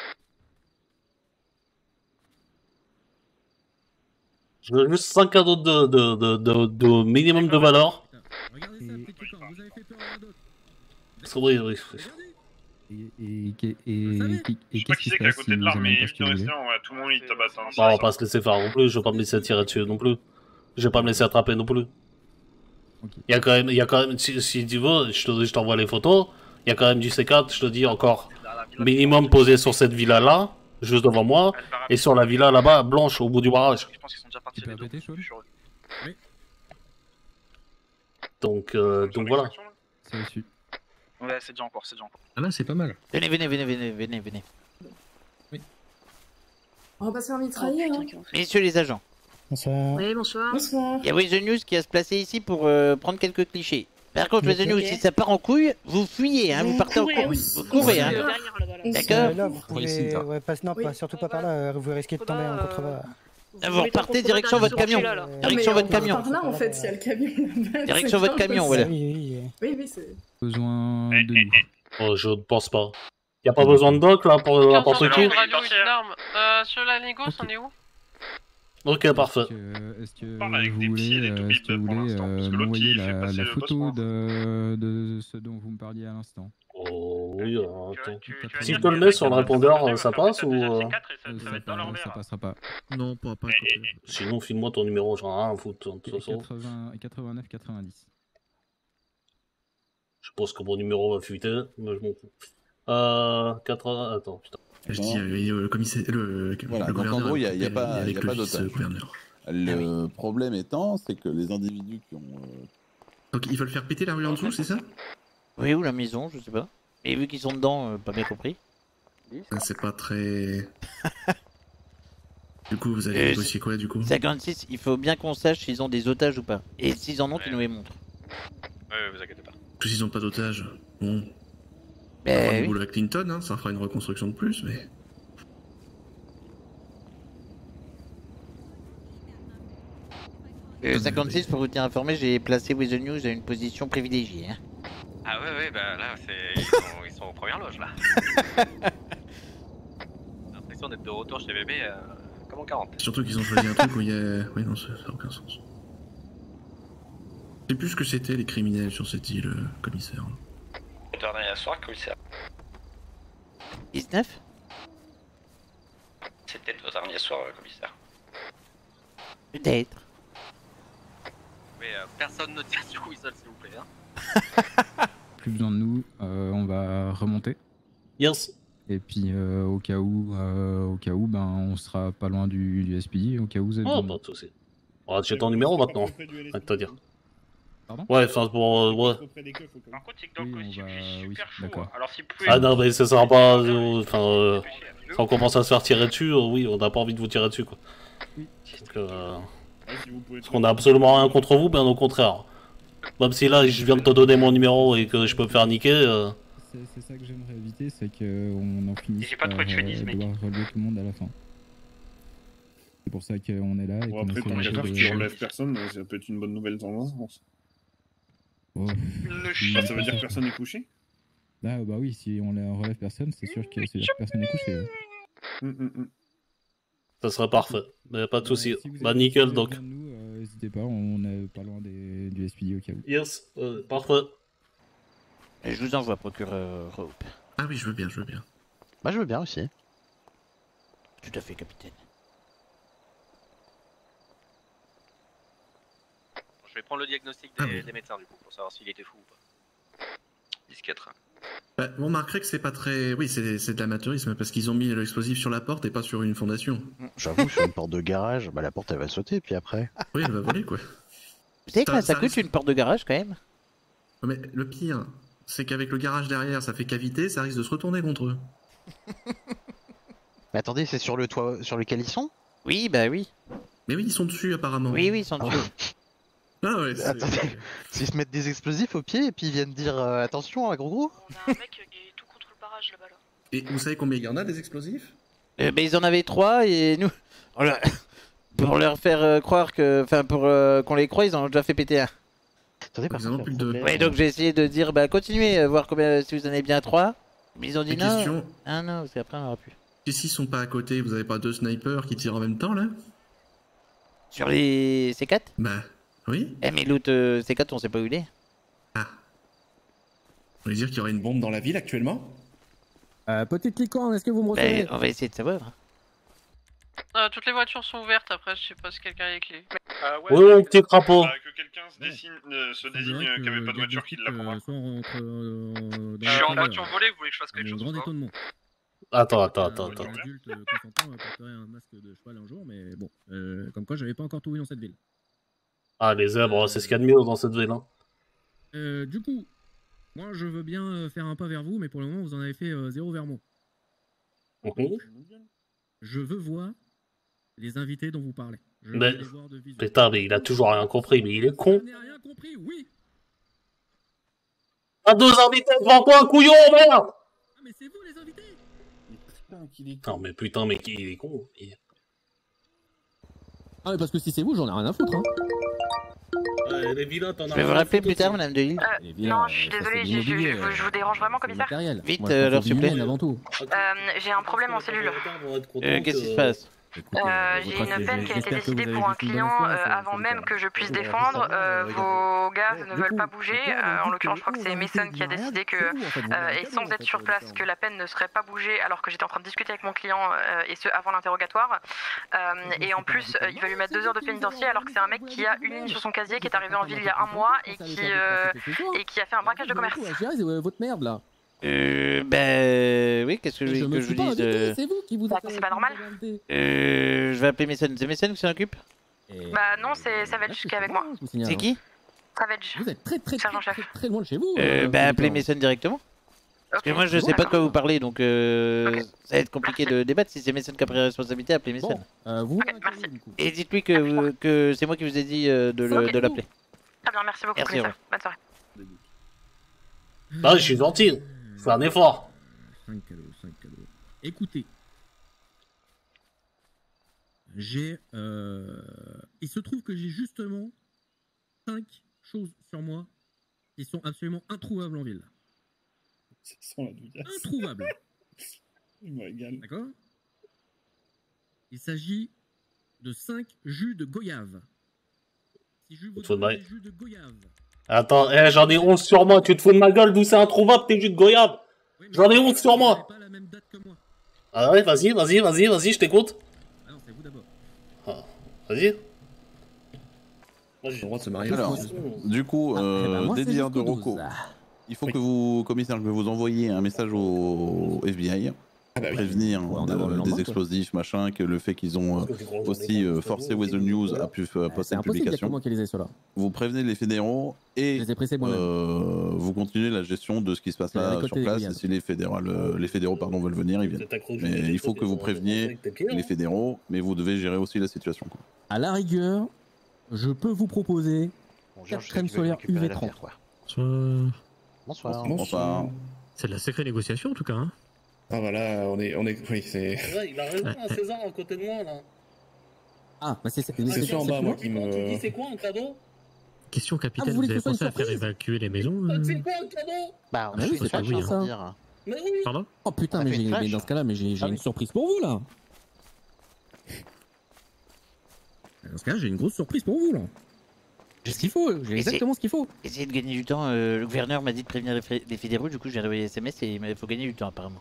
Je veux juste cinq cadeaux de, de, de, de, de minimum de valeur. Regardez ça, petit copain, vous avez fait peur à d'autres. Parce que oui, oui, oui. Et, et, et, et, et, Je sais pas qui c'est qui est à côté de l'arme, mais vite de rester, on va tout le monde il tabasse. hein. Bon, on va pas se laisser faire non plus, je vais pas me laisser tirer dessus non plus. Je vais pas me laisser attraper non plus. Il y a quand même, il y a quand même si, si tu veux, je te- je t'envoie les photos, Il y a quand même du C quatre, je te dis encore, minimum posé sur cette villa-là, juste devant moi, et sur la villa là-bas, blanche, au bout du barrage. Je pense qu'ils sont déjà partis. Tu peux répéter, Sean? Oui. Donc, euh, donc voilà. C'est reçu. Ouais, c'est déjà encore, c'est déjà encore. Ah là, c'est pas mal. Venez, venez, venez, venez, venez, venez. On va pas se faire mitrailler, hein. Messieurs les agents, Bonsoir. Oui, bonsoir. Bonsoir. il y a With the News qui va se placer ici pour euh, prendre quelques clichés. Par contre, With the News, Ok. si ça part en couille, vous fuyez, hein, vous partez en couille. Vous courez, hein. D'accord. Euh, là, vous pouvez... ouais, pas... Non, pas, surtout pas par là, euh, vous risquez de tomber en contrebas. Ah, vous repartez direction votre camion. Direction votre camion. Par là, en fait, il y a le camion là-bas. Direction c'est votre pas camion, possible. voilà. Oui, oui, oui, c'est... Besoin de nous. Oh, je ne pense pas. Y a pas besoin de doc là pour n'importe qui? Radio et une arme. Euh, sur la négo, c'en est où? Ok, parfait. Est-ce que, est-ce que vous voulez, euh, est-ce que vous voulez euh, m'envoyer la, la photo de, de ce dont vous me parliez à l'instant? Oh oui, alors, attends. Si je te le mets sur le répondeur, euh, ça passe ou... euh, Euh, ça, pa- ça passera pas. Non, pas pas. Sinon, file-moi ton numéro, j'en ai rien à foutre, de toute façon. quatre-vingts, quatre-vingt-neuf quatre-vingt-dix. Je pense que mon numéro va fuiter, mais je m'en fous. Euh... quatre-vingts... Attends, putain. Je dis, euh, il y a le commissaire, le, Voilà, le donc en gouverneur gros, il n'y a, il y a avec pas, il y a le pas vice- d'otage. gouverneur. Le problème étant, c'est que les individus qui ont... euh, Donc ils veulent faire péter la rue en dessous, c'est ça? Oui, ou la maison, je sais pas. Et vu qu'ils sont dedans, euh, pas bien compris. Ça, c'est pas très... Du coup, vous allez Euh, négocier quoi, du coup? cinquante-six, il faut bien qu'on sache s'ils ont des otages ou pas. Et s'ils en ont, qu'ils nous les montrent. Ouais, ouais, vous inquiétez pas. Tous ils ont pas d'otages. Bon. Ben On fera du oui. boulot avec Clinton, hein, ça fera une reconstruction de plus, mais... Euh, cinquante-six, pour vous tenir informé, j'ai placé With the News à une position privilégiée. Hein. Ah ouais, ouais, bah là, c'est... Ils, sont... ils sont aux premières loges, là. J'ai l'impression d'être de retour chez bébé, euh, comme en quarante. Surtout qu'ils ont choisi un truc où il y a... Oui, non, ça n'a aucun sens. Je sais plus ce que c'était, les criminels sur cette île, euh, commissaire. Dernier soir, commissaire. dix-neuf. C'est peut-être votre dernier soir, commissaire. Peut-être. Mais euh, personne ne tire sur Whistle, s'il vous plaît. Hein. Plus besoin de nous, euh, on va remonter. Yes. Et puis euh, au cas où, euh, au cas où, ben on sera pas loin du, du S P D. Au cas où vous êtes. Oh, besoin pas de soucis. On va j'ai ton numéro maintenant, à te dire. Pardon? Ouais, enfin, pour... euh, ouais. Par contre, c'est que dans le costume, il est super chaud. d'accord. Alors, si vous pouvez... Ah non, mais ça sera pas... euh, Enfin, euh, si on commence à se faire tirer dessus, euh, oui, on n'a pas envie de vous tirer dessus, quoi. Donc, euh, parce qu'on a absolument rien contre vous, bien au contraire. Même si là, je viens de te donner mon numéro et que je peux me faire niquer... euh, C'est c'est ça que j'aimerais éviter, c'est qu'on en finisse J'ai pas par trop de chevalisme, euh, mec. devoir relever tout le monde à la fin. C'est pour ça qu'on est là et Bon, qu'on après, essaie tant qu'à de- faire, tu relèves personne, ça peut être une bonne nouvelle dans un sens. Oh. Bah, ça veut dire que personne n'est couché? Ah bah oui, si on la relève personne, c'est sûr que c'est dire que personne n'est couché. ouais. Hum, hum, hum. Ça serait parfait, mais pas de soucis. Si vous Bah avez- nickel, si vous avez donc. besoin de nous, euh, n'hésitez pas, on est pas loin des, du S P D au cas où. Yes, euh, parfait. Et je vous envoie, procureur Hope. Ah oui, je veux bien, je veux bien. Moi je veux bien aussi. Tout à fait, capitaine. Je vais prendre le diagnostic Ah des, oui. des médecins, du coup, pour savoir s'il était fou ou pas. dix quatre. Bah, on remarquerait que c'est pas très... Oui, c'est c'est de l'amateurisme, parce qu'ils ont mis l'explosif sur la porte et pas sur une fondation. J'avoue, sur une porte de garage, bah la porte elle va sauter, puis après. Oui, elle va voler, quoi. Vous savez combien ça coûte une porte de garage, quand même? Mais le pire, c'est qu'avec le garage derrière, ça fait cavité, ça risque de se retourner contre eux. Mais attendez, c'est sur le toit sur lequel ils sont? Oui, bah oui. Mais oui, ils sont dessus, apparemment. Oui, oui, ils sont dessus. Ah ouais, c'est... Attendez, s'ils se mettent des explosifs au pied et puis ils viennent dire euh, attention à gros gros. On a un mec qui est tout contre le barrage là-bas. Là. Et vous savez combien il y en a, des explosifs? Euh, bah, ils en avaient trois et nous... Voilà. Pour leur faire euh, croire que... Enfin, pour euh, qu'on les croie, ils en ont déjà fait péter un. Attendez, par Ils en ont contre, plus le que deux. problème- Ouais, donc j'ai essayé de dire, bah continuez, euh, voir combien, si vous en avez bien trois. Mais ils ont dit Et non. question, Ah non, parce qu'après on aura plus. et s'ils sont pas à côté, vous avez pas deux snipers qui tirent en même temps, là? Sur les C quatre? Bah, oui. Eh mais l'autre euh, C quatre, on sait pas où il est. Ah. Vous voulez dire qu'il y aurait une bombe dans la ville, actuellement? Euh, petite licorne, est-ce que vous me Bah, recevez? on va essayer de savoir. Euh, toutes les voitures sont ouvertes, après je sais pas si quelqu'un a les clés. Ah ouais, Oui, mon petit crapaud. Bah, que quelqu'un se, dessine, euh, se désigne euh, qu'il n'y avait pas de voiture qui la prendra. Je suis en voiture volée, vous voulez que je fasse quelque chose grand ou pas étonnement. Attends, attends, attends, attends. Un adulte euh, consentant euh, porterait un masque de cheval un jour, mais bon, euh, comme quoi j'avais pas encore tout vu dans cette ville. Ah, les zèbres, c'est ce qu'il y a de mieux dans cette ville. Hein. Euh, du coup, moi je veux bien euh, faire un pas vers vous, mais pour le moment vous en avez fait euh, zéro vers moi. Mhm. Je veux voir les invités dont vous parlez. Je Mais, veux les voir de visu. putain, mais il a toujours rien compris, mais il est con. Je n'ai rien compris, oui. T'as deux invités devant toi, couillon, merde. Ah mais c'est vous les invités. Non, mais putain, mais il est con. Il- Ah mais parce que si c'est vous, j'en ai rien à foutre. Hein. Ouais, les villas, t'en as Je vais vous rappeler plus tard, madame de Lille. Euh, non, je suis désolée, j'ai- je, je, je vous dérange vraiment, commissaire. Vite, Moi, euh, je l'heure prends du s'il vous plaît. avant tout. Euh, j'ai un problème en cellule. Euh, Qu'est-ce qui se passe? Euh, j'ai une peine qui a été décidée pour un client euh, avant même que je puisse défendre. Euh, vos gars ne veulent pas bouger. Euh, en l'occurrence, je crois que c'est Mason qui a décidé que, euh, et sans être sur place, que la peine ne serait pas bougée alors que j'étais en train de discuter avec mon client euh, et ce avant l'interrogatoire. Euh, et en plus, euh, il va lui mettre deux heures de pénitencier alors que c'est un mec qui a une ligne sur son casier, qui est arrivé en ville il y a un mois et qui, euh, et qui a fait un braquage de commerce. C'est votre merde là. Euh, ben oui, qu'est-ce que je, Je que me je suis vous pas dise invité, euh, c'est vous qui vous Bah, c'est pas normal. euh, Je vais appeler Mason. C'est Mason qui s'en occupe? Bah non, c'est Savage qui est avec moi. C'est qui? Savage. Vous êtes très très Sergent chef. très loin de chez vous. euh, euh, Bah appelez putain. Mason directement. Parce que Ok. moi je sais pas de quoi vous parlez, donc euh, Ok. ça va être compliqué de débattre. Si c'est Mason qui a pris la responsabilité, appelez Mason. Bon, euh, vous. Ok, merci. Et dites-lui que, vous- que c'est moi qui vous ai dit euh, de le- Ok. de l'appeler. Très bien, merci beaucoup, Merci, commissaire. Bonne soirée. Ah, je suis gentil. Fais un effort. cinq cadeaux, cinq cadeaux. Écoutez. J'ai. Euh... Il se trouve que j'ai justement cinq choses sur moi qui sont absolument introuvables en ville. Ça sent la douillasse. Introuvables. Il me régale. D'accord? Il s'agit de cinq jus de goyave. Si je vous Faut de donne ma- des jus de goyave. Attends, eh, j'en ai onze sur moi. Tu te fous de ma gueule, d'où c'est introuvable tes jus de goyave? J'en ai onze sur moi. Pas la même date que moi. Ah ouais, vas-y, vas-y, vas-y, vas-y, je t'écoute. Ah non, c'est vous d'abord. Ah, vas-y. J'ai le droit de se marier. Alors, du coup, Ah, euh, eh ben, moi, c'est délire de jusqu'au Rocco. douze. Il faut que vous, commissaire, que vous envoyiez un message au F B I. Ah bah oui. Prévenir Ouais, en de- avant le lendemain, des quoi. explosifs, machin, que le fait qu'ils ont euh, aussi euh, forcé Weather News à pu euh, C'est poster une impossible, il y a que publication. moi qui les ai ceux-là. Vous prévenez les fédéraux et Je les ai pressés moi-même. euh, vous continuez la gestion de ce qui se passe J'ai là récolté sur les place. grillades. Et si les fédéraux, euh, les fédéraux pardon, veulent venir, ils viennent. Mais il faut que vous préveniez les fédéraux, mais vous devez gérer aussi la situation. Quoi. À la rigueur, je peux vous proposer quatre crèmes solaires U V trente. Bonsoir. Bonsoir. Bonsoir. C'est de la sacrée négociation en tout cas. Hein. Ah voilà, on est, on est, oui, c'est. Ouais, il a raison, hein, César, à côté de moi, là. Ah, bah c'est c'est C'est sûr en bas, moi, qui Tu dis, me. c'est quoi un cadeau? Question capitaine, Ah, vous vous, voulez que avez ce soit pensé une à faire surprise évacuer les maisons euh C'est quoi un cadeau? Bah, Ah oui, fait c'est une pas flash, oui, hein, ça. faut dire. Mais oui. Pardon? Oh putain, On a mais, fait une j'ai- flash. mais dans ce cas-là, mais j'ai j'ai Ah une oui. surprise pour vous là. Dans ce cas-là, j'ai une grosse surprise pour vous là. J'ai ce qu'il faut, j'ai exactement ce qu'il faut. Essayez de gagner du temps. euh, le gouverneur m'a dit de prévenir les, fé- les fédéraux, du coup j'ai envoyé S M S et il faut gagner du temps apparemment.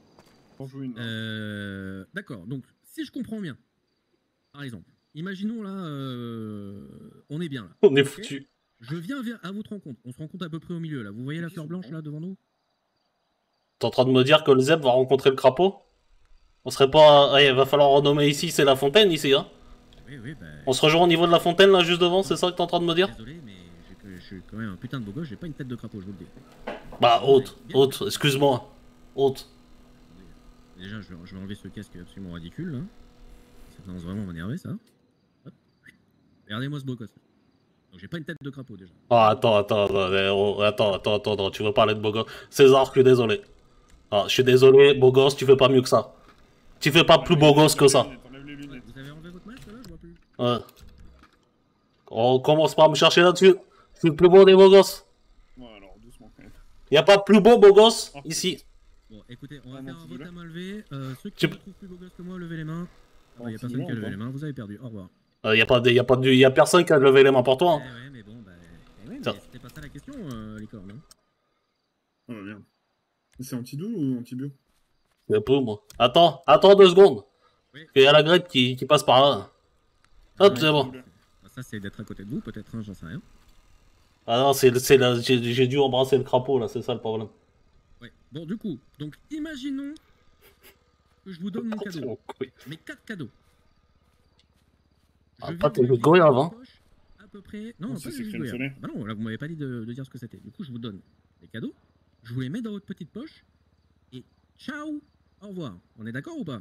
Euh, D'accord, donc si je comprends bien, par exemple, imaginons là, euh, on est bien là. On est Ok. foutu. Je viens vers, à votre rencontre, on se rencontre à peu près au milieu là. Vous voyez la fleur blanche là devant nous? T'es en train de me dire que le zèbre va rencontrer le crapaud? On serait pas... Ouais, il va falloir renommer ici, c'est la fontaine ici, hein? Oui, oui, bah. On se rejoint au niveau de la fontaine, là, juste devant, c'est ça que t'es en train de me dire? Désolé, mais j'ai que- je suis quand même un putain de beau gosse, j'ai pas une tête de crapaud, je vous le dis. Bah, haute, haute, excuse-moi. Haute. Déjà, je vais, je vais enlever ce casque absolument ridicule là. Ça commence vraiment à m'énerver ça. Hop. Regardez-moi ce beau gosse. Donc j'ai pas une tête de crapaud déjà. Ah, attends, attends, attends, eh, oh, attends, attends, attends, attends, tu veux parler de beau gosse? César, je suis désolé. Ah, je suis désolé, beau gosse, tu fais pas mieux que ça. Tu fais pas plus beau gosse que ça. Vous avez enlevé votre masque là? Je vois plus. Ouais. On commence pas à me chercher là-dessus. Je suis le plus beau des beaux gosses. Ouais, alors doucement quand même. Y a pas plus beau beau gosse ici. Bon, écoutez, on va faire un vote à main levée. Euh, ceux qui Tu- me trouvent plus beau gosse que moi, levez les mains. Ah bah, y a Oh, personne qui a c'est levé bon, les mains, vous avez perdu. Au revoir. Euh, y a pas de, y a pas de, y a personne qui a levé les mains pour toi. Hein. Eh ouais, mais bon, bah. Eh ouais, mais Ça. c'était pas ça la question, euh, les cornes. Hein. Oh merde. C'est anti-doux ou anti-bio? C'est peu, moi. Attends, attends deux secondes. Il y a la grette qui, qui passe par là. Hop, c'est bon. Ça, c'est d'être à côté de vous, peut-être, hein, j'en sais rien. Ah non, c'est la... j'ai dû embrasser le crapaud, là, c'est ça le problème. Ouais, bon, du coup, donc imaginons que je vous donne mon cadeau. Mes quatre cadeaux. Ah, pas t'es le goyave, hein. À peu près. Non, pas le goyave. Bah non, là, vous m'avez pas dit de, de dire ce que c'était. Du coup, je vous donne les cadeaux, je vous les mets dans votre petite poche, et ciao, au revoir. On est d'accord ou pas?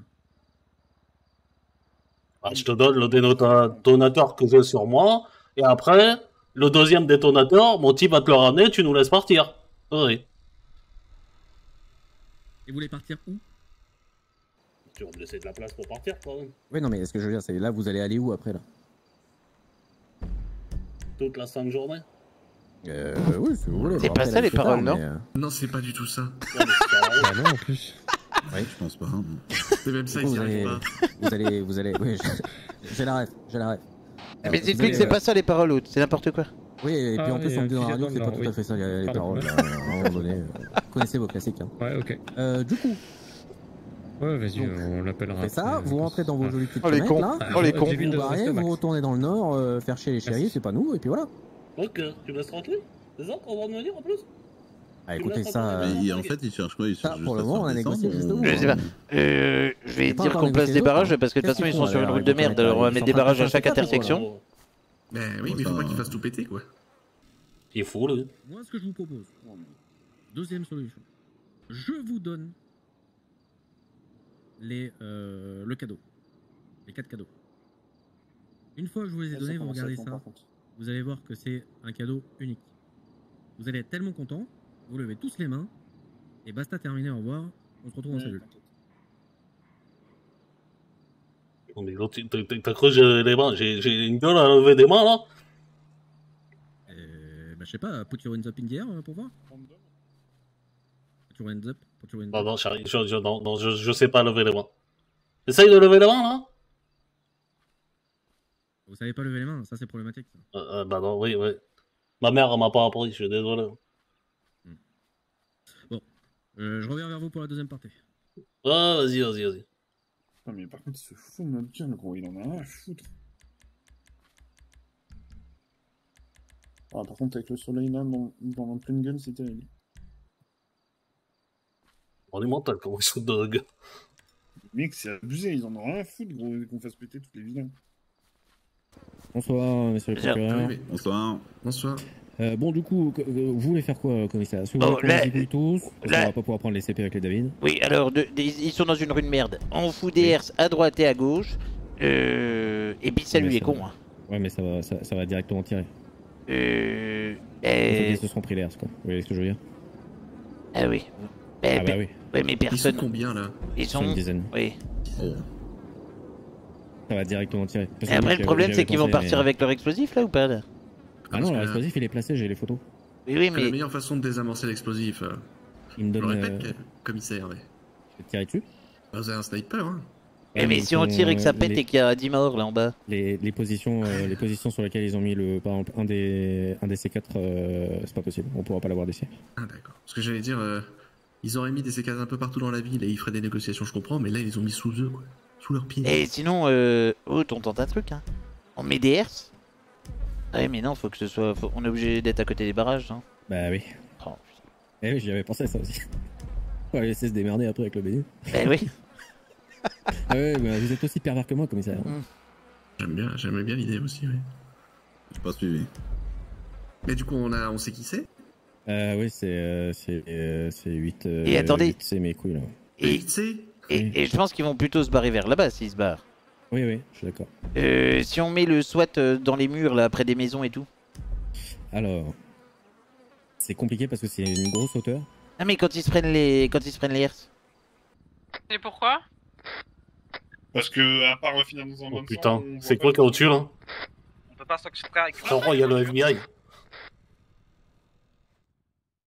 Ah, je te donne le détonateur que j'ai sur moi, et après, le deuxième détonateur, mon type va te le ramener, tu nous laisses partir. Oui. Et vous voulez partir où? Tu vas me laisser de la place pour partir, quand même. Oui, non, mais ce que je veux dire, c'est là, vous allez aller où après, là? Toute la cinq journées. Euh, oui, si vous voulez. C'est pas ça les paroles, non? euh... Non, c'est pas du tout ça. Bah non, en plus. Oui, je pense pas. Hein. C'est même ça, Du coup, ils vous, y allez... arrivent vous allez, vous allez, oui, j'ai la ref, j'ai la ref. Ah, mais dites-lui que c'est pas ça les paroles, autres, c'est n'importe quoi. Oui, et puis Ah, en plus, oui, on me dit dans la j'ai radio dans que c'est le pas nord, tout à oui. fait ça les, les Pardon. paroles, là, à un moment donné. euh, Vous connaissez vos classiques, hein. Ouais, ok. Euh, du coup. Ouais, vas-y, on l'appellera. C'est ça, vous rentrez dans vos jolies petites Oh, les fenêtres, cons. là. Oh, les cons. Vous vous barrez, vous retournez dans le nord, euh, faire chier les chéris, c'est pas nous, et puis voilà. Ok, tu me laisses tranquille? C'est ça qu'on va me dire en plus? Ah, écoutez, ça. Mais il- en fait, il cherche quoi? Il cherche pour juste le à moment, on a faire négocié descendre, juste ou- Je sais pas. Euh, je vais J'ai pas dire encore qu'on place négocié des les barrages autres. parce que de toute Qu'est-ce façon ils qu'ils sont font, sur une là, route de ils merde, sont alors on va en mettre train des barrages de à chaque faire ça, intersection. Mais oui, mais il faut pas qu'ils fassent tout péter, quoi. Il est fou, lui. Moi, ce que je vous propose, deuxième solution, je vous donne les, euh, le cadeau, les quatre cadeaux. Une fois que je vous les ai donnés, vous regardez ça, vous allez voir que c'est un cadeau unique. Vous allez être tellement content, vous levez tous les mains, et basta, terminé, au revoir, on se retrouve en cellule. Non, mais l'autre, t'as- t'as t'as cru que j'ai les mains? J'ai j'ai une gueule à lever des mains, là? Euh, bah, je sais pas, put your hands up in the air euh, pour voir. Put your hands up, put your hands Non, up. non, j'arrive- je, je, non, non, je, je sais pas lever les mains. Essaye de lever les mains, là? Vous savez pas lever les mains, ça c'est problématique. Ça. Euh, euh, bah non, oui, oui. Ma mère, elle m'a pas appris, je suis désolé. Bon, euh, je reviens vers vous pour la deuxième partie. Ah, vas-y, vas-y, vas-y. Non, mais par contre, il se fout de notre gueule, le gros, il en a rien à foutre. Ah, par contre, avec le soleil là, dans, dans la pleine gueule, c'est terrible. On est mental, comment ils sautent de la gueule. Mec, c'est abusé, ils en ont rien à foutre, gros, qu'on fasse péter tous les vilains. Bonsoir, monsieur le Bien. procureur. Oui, bonsoir. Bonsoir. Euh, bon, du coup, que- euh, vous voulez faire quoi, commissaire? Est-ce que vous Bon, voulez là- qu'on les débrouille tous? Parce là- qu'on va pas pouvoir prendre les C P avec les David. Oui, alors de- de- ils sont dans une rue de merde. On fout des herses à droite et à gauche. Euh, et puis salut Mais les ça cons. va. hein. Ouais, mais ça va, ça, ça va directement tirer. Euh. Les euh, Ils se seront pris l'herse, quoi. Vous voyez ce que je veux dire? Ah oui. Ah Eh, bah pe- oui. Ouais, mais Ils sont personne. combien, là? Ils Ils sont sont. une dizaine. Oui. Oh. Ça va directement tirer. Parce Et que après, moi, le problème, j'avais c'est qu'ils vont pensé, partir mais- avec leur explosif là ou pas là? Ah non, l'explosif il est placé, j'ai les photos. Oui, oui, La mais. meilleure façon de désamorcer l'explosif, euh, Il me je le donne. répète, euh, commissaire, mais... Je vais te tirer dessus. Bah, vous avez un sniper, hein. Eh, mais ils si on sont, tire et que ça euh, pète les- et qu'il y a dix morts là en bas. Les, les positions, euh, les positions sur lesquelles ils ont mis le, par exemple, un des, un des C quatre, euh, c'est pas possible. On pourra pas l'avoir d'ici. Ah, d'accord. Parce que j'allais dire, euh, ils auraient mis des C quatre un peu partout dans la ville et ils feraient des négociations, je comprends, mais là, ils les ont mis sous eux, quoi. Sous leurs pieds. Et sinon, euh. Oh, on tente un truc, hein. On met des herses. Ah oui, mais non, faut que ce soit. faut- On est obligé d'être à côté des barrages, hein. Bah oui. Oh, Eh oui, j'y avais pensé à ça aussi. On va laisser se démerder après avec le B D. Eh oui. Ah ouais, bah, vous êtes aussi pervers que moi, commissaire. J'aime bien, j'aimais bien l'idée aussi, oui. J'ai pas suivi. Mais du coup, on, a, on sait qui c'est? Euh, oui, c'est euh, c'est euh, c'est huit. Euh, Et attendez. huit, c'est mes couilles là. Et, et, et je pense qu'ils vont plutôt se barrer vers là-bas s'ils se barrent. Oui, oui, je suis d'accord. Euh, si on met le SWAT euh, dans les murs là, près des maisons et tout. Alors, c'est compliqué parce que c'est une grosse hauteur. Ah mais quand ils se prennent les, quand ils se prennent les herses. Et pourquoi? Parce que, à part finir dans un Oh bon putain, sens, on c'est voit quoi pas- qu'il y a au-dessus là? On peut pas s'occuper avec Oh, il y a le F B I.